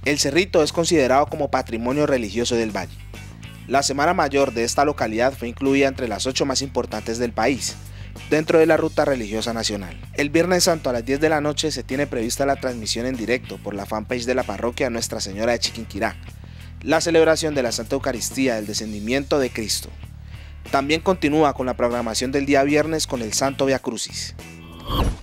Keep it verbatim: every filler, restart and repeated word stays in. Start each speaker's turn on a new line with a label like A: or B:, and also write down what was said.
A: El Cerrito es considerado como patrimonio religioso del Valle. La Semana Mayor de esta localidad fue incluida entre las ocho más importantes del país, dentro de la ruta religiosa nacional. El Viernes Santo a las diez de la noche se tiene prevista la transmisión en directo por la fanpage de la parroquia Nuestra Señora de Chiquinquirá, la celebración de la Santa Eucaristía del Descendimiento de Cristo. También continúa con la programación del día viernes con el Santo Via Crucis.